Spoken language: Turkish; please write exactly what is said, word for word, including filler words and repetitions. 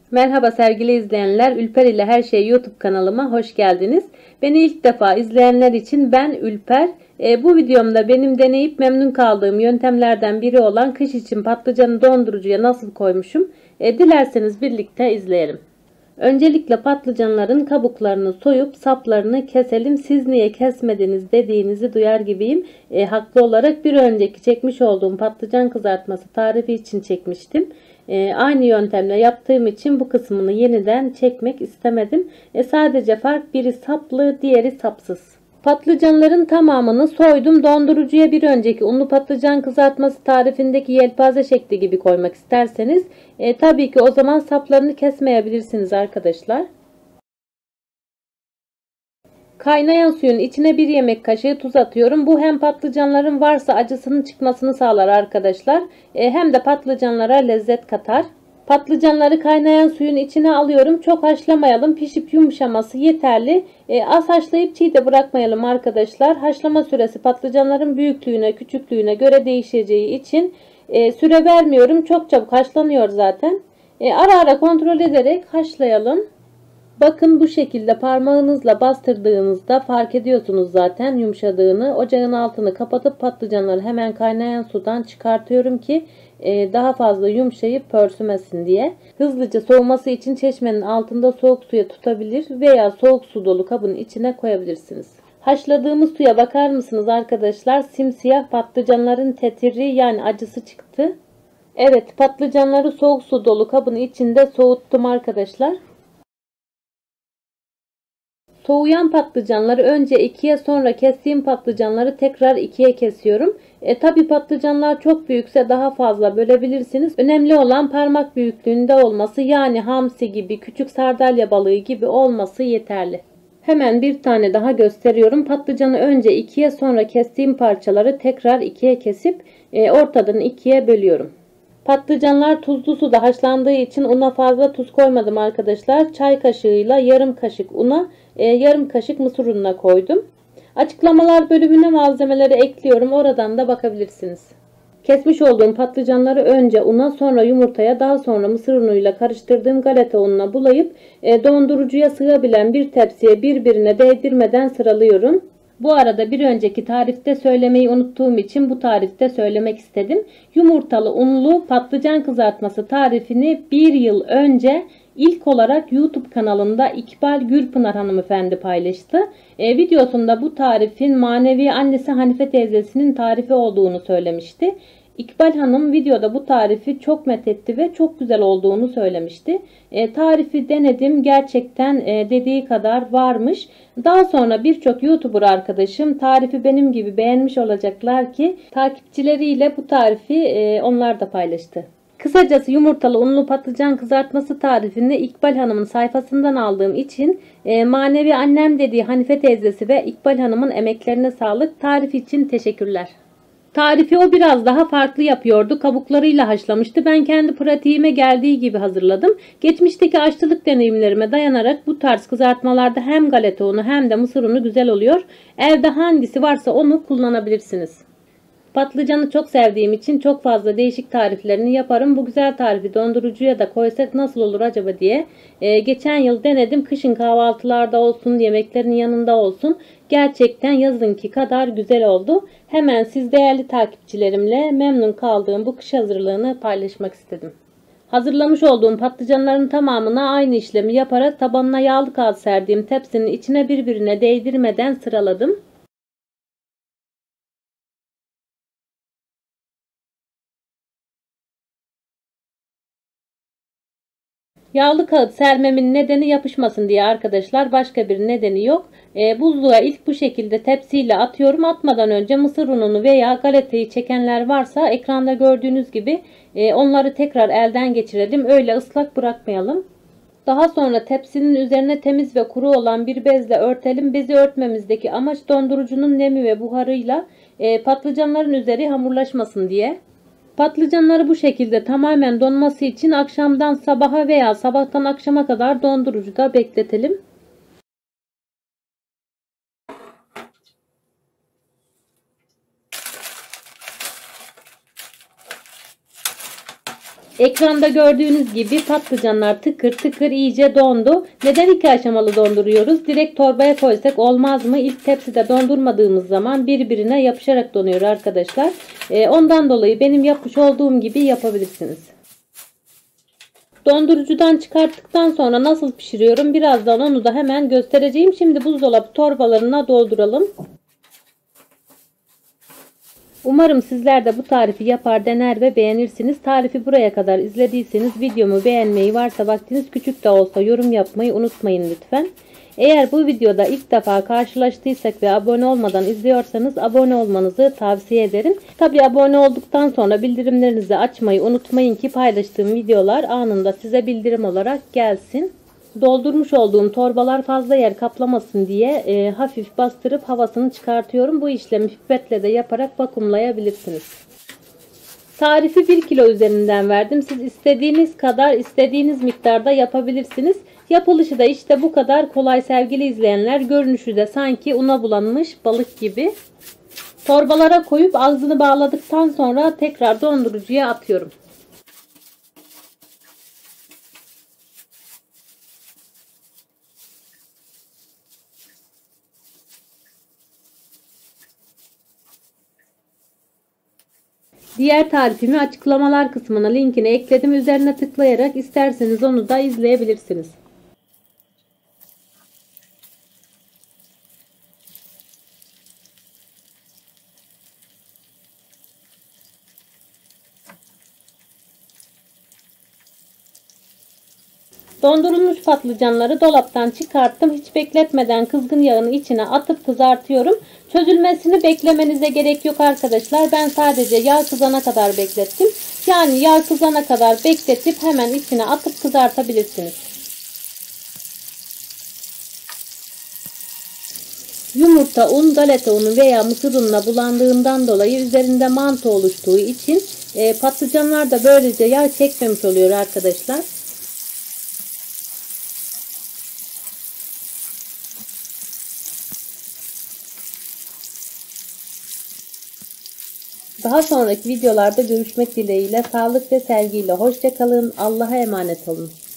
Merhaba sevgili izleyenler, Ülper ile Her Şey YouTube kanalıma hoş geldiniz. Beni ilk defa izleyenler için ben Ülper. E, bu videomda benim deneyip memnun kaldığım yöntemlerden biri olan kış için patlıcanı dondurucuya nasıl koymuşum. E, dilerseniz birlikte izleyelim. Öncelikle patlıcanların kabuklarını soyup saplarını keselim. Siz niye kesmediniz dediğinizi duyar gibiyim. E, haklı olarak bir önceki çekmiş olduğum patlıcan kızartması tarifi için çekmiştim. E, aynı yöntemle yaptığım için bu kısmını yeniden çekmek istemedim. E, sadece fark biri saplı, diğeri sapsız. Patlıcanların tamamını soydum. Dondurucuya bir önceki unlu patlıcan kızartması tarifindeki yelpaze şekli gibi koymak isterseniz e, tabii ki o zaman saplarını kesmeyebilirsiniz arkadaşlar. Kaynayan suyun içine bir yemek kaşığı tuz atıyorum. Bu hem patlıcanların varsa acısının çıkmasını sağlar arkadaşlar. E, hem de patlıcanlara lezzet katar. Patlıcanları kaynayan suyun içine alıyorum. Çok haşlamayalım. Pişip yumuşaması yeterli. E, az haşlayıp çiğ de bırakmayalım arkadaşlar. Haşlama süresi patlıcanların büyüklüğüne, küçüklüğüne göre değişeceği için e, süre vermiyorum. Çok çabuk haşlanıyor zaten. E, ara ara kontrol ederek haşlayalım. Bakın bu şekilde parmağınızla bastırdığınızda fark ediyorsunuz zaten yumuşadığını. Ocağın altını kapatıp patlıcanları hemen kaynayan sudan çıkartıyorum ki daha fazla yumuşayıp pörsümesin diye. Hızlıca soğuması için çeşmenin altında soğuk suya tutabilir veya soğuk su dolu kabın içine koyabilirsiniz. Haşladığımız suya bakar mısınız arkadaşlar? Simsiyah patlıcanların tetiri yani acısı çıktı. Evet, patlıcanları soğuk su dolu kabın içinde soğuttum arkadaşlar. Soğuyan patlıcanları önce ikiye, sonra kestiğim patlıcanları tekrar ikiye kesiyorum. E, tabi patlıcanlar çok büyükse daha fazla bölebilirsiniz. Önemli olan parmak büyüklüğünde olması, yani hamsi gibi, küçük sardalya balığı gibi olması yeterli. Hemen bir tane daha gösteriyorum. Patlıcanı önce ikiye, sonra kestiğim parçaları tekrar ikiye kesip e, ortadan ikiye bölüyorum. Patlıcanlar tuzlu suda haşlandığı için una fazla tuz koymadım arkadaşlar. Çay kaşığıyla yarım kaşık una, e, yarım kaşık mısır ununa koydum. Açıklamalar bölümüne malzemeleri ekliyorum. Oradan da bakabilirsiniz. Kesmiş olduğum patlıcanları önce una, sonra yumurtaya, daha sonra mısır unuyla karıştırdığım galeta ununa bulayıp e, dondurucuya sığabilen bir tepsiye birbirine değdirmeden sıralıyorum. Bu arada bir önceki tarifte söylemeyi unuttuğum için bu tarifte söylemek istedim. Yumurtalı unlu patlıcan kızartması tarifini bir yıl önce ilk olarak YouTube kanalında İkbal Gürpınar hanımefendi paylaştı. E, videosunda bu tarifin manevi annesi Hanife teyzesinin tarifi olduğunu söylemişti. İkbal Hanım videoda bu tarifi çok methetti ve çok güzel olduğunu söylemişti. E, tarifi denedim. Gerçekten e, dediği kadar varmış. Daha sonra birçok YouTuber arkadaşım tarifi benim gibi beğenmiş olacaklar ki takipçileriyle bu tarifi e, onlar da paylaştı. Kısacası yumurtalı unlu patlıcan kızartması tarifini İkbal Hanım'ın sayfasından aldığım için e, manevi annem dediği Hanife teyzesi ve İkbal Hanım'ın emeklerine sağlık. Tarif için teşekkürler. Tarifi o biraz daha farklı yapıyordu. Kabuklarıyla haşlamıştı. Ben kendi pratiğime geldiği gibi hazırladım. Geçmişteki aşçılık deneyimlerime dayanarak bu tarz kızartmalarda hem galeta unu hem de mısır unu güzel oluyor. Evde hangisi varsa onu kullanabilirsiniz. Patlıcanı çok sevdiğim için çok fazla değişik tariflerini yaparım. Bu güzel tarifi dondurucuya da koysak nasıl olur acaba diye. Ee, geçen yıl denedim. Kışın kahvaltılarda olsun, yemeklerin yanında olsun. Gerçekten yazınki kadar güzel oldu. Hemen siz değerli takipçilerimle memnun kaldığım bu kış hazırlığını paylaşmak istedim. Hazırlamış olduğum patlıcanların tamamına aynı işlemi yaparak tabanına yağlı kağıt serdiğim tepsinin içine birbirine değdirmeden sıraladım. Yağlı kağıt sermemin nedeni yapışmasın diye arkadaşlar, başka bir nedeni yok. E, buzluğa ilk bu şekilde tepsiyle atıyorum. Atmadan önce mısır ununu veya galetayı çekenler varsa ekranda gördüğünüz gibi e, onları tekrar elden geçirelim. Öyle ıslak bırakmayalım. Daha sonra tepsinin üzerine temiz ve kuru olan bir bezle örtelim. Bezi örtmemizdeki amaç dondurucunun nemi ve buharıyla e, patlıcanların üzeri hamurlaşmasın diye. Patlıcanları bu şekilde tamamen donması için akşamdan sabaha veya sabahtan akşama kadar dondurucuda bekletelim. Ekranda gördüğünüz gibi patlıcanlar tıkır tıkır iyice dondu. Neden iki aşamalı donduruyoruz? Direkt torbaya koysak olmaz mı? İlk tepside dondurmadığımız zaman birbirine yapışarak donuyor arkadaşlar. Ee, ondan dolayı benim yapmış olduğum gibi yapabilirsiniz. Dondurucudan çıkarttıktan sonra nasıl pişiriyorum? Birazdan onu da hemen göstereceğim. Şimdi buzdolabı torbalarına dolduralım. Umarım sizler de bu tarifi yapar, dener ve beğenirsiniz. Tarifi buraya kadar izlediyseniz videomu beğenmeyi, varsa vaktiniz küçük de olsa yorum yapmayı unutmayın lütfen. Eğer bu videoda ilk defa karşılaştıysak ve abone olmadan izliyorsanız abone olmanızı tavsiye ederim. Tabi abone olduktan sonra bildirimlerinizi açmayı unutmayın ki paylaştığım videolar anında size bildirim olarak gelsin. Doldurmuş olduğum torbalar fazla yer kaplamasın diye e, hafif bastırıp havasını çıkartıyorum. Bu işlemi pipetle de yaparak vakumlayabilirsiniz. Tarifi bir kilo üzerinden verdim. Siz istediğiniz kadar, istediğiniz miktarda yapabilirsiniz. Yapılışı da işte bu kadar kolay sevgili izleyenler. Görünüşü de sanki una bulanmış balık gibi. Torbalara koyup ağzını bağladıktan sonra tekrar dondurucuya atıyorum. Diğer tarifimi açıklamalar kısmına linkini ekledim. Üzerine tıklayarak isterseniz onu da izleyebilirsiniz. Dondurulmuş patlıcanları dolaptan çıkarttım. Hiç bekletmeden kızgın yağın içine atıp kızartıyorum. Çözülmesini beklemenize gerek yok arkadaşlar. Ben sadece yağ kızana kadar beklettim. Yani yağ kızana kadar bekletip hemen içine atıp kızartabilirsiniz. Yumurta, un, galeta unu veya mısır ununa bulandığından dolayı üzerinde mantı oluştuğu için e, patlıcanlar da böylece yağ çekmemiş oluyor arkadaşlar. Daha sonraki videolarda görüşmek dileğiyle, sağlık ve sevgiyle hoşça kalın. Allah'a emanet olun.